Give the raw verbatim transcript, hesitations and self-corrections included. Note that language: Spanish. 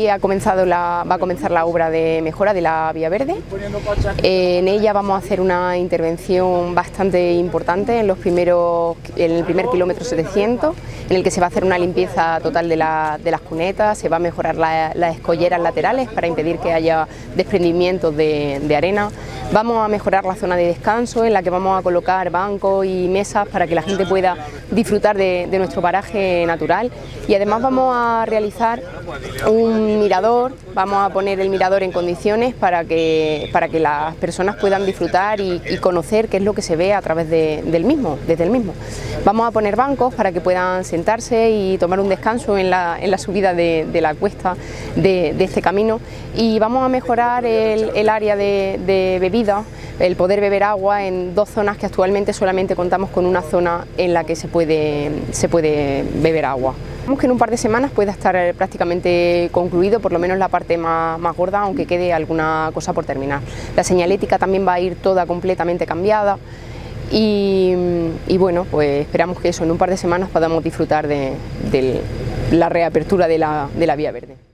ha comenzado la, va a comenzar la obra de mejora de la vía verde. En ella vamos a hacer una intervención bastante importante en, los primeros, en el primer kilómetro setecientos, en el que se va a hacer una limpieza total de, la, de las cunetas, se va a mejorar la, las escolleras laterales para impedir que haya desprendimientos de, de arena. Vamos a mejorar la zona de descanso, en la que vamos a colocar bancos y mesas para que la gente pueda disfrutar de, de nuestro paraje natural, y además vamos a realizar un mirador, vamos a poner el mirador en condiciones para que, para que las personas puedan disfrutar y, y conocer qué es lo que se ve a través de, del mismo, desde el mismo. Vamos a poner bancos para que puedan sentarse y tomar un descanso en la, en la subida de, de la cuesta de, de este camino, y vamos a mejorar el, el área de, de bebida, el poder beber agua en dos zonas que actualmente solamente contamos con una zona en la que se puede, se puede beber agua. Esperamos que en un par de semanas pueda estar prácticamente concluido, por lo menos la parte más, más gorda, aunque quede alguna cosa por terminar. La señalética también va a ir toda completamente cambiada y, y bueno, pues esperamos que eso, en un par de semanas podamos disfrutar de, de la reapertura de la, de la vía verde.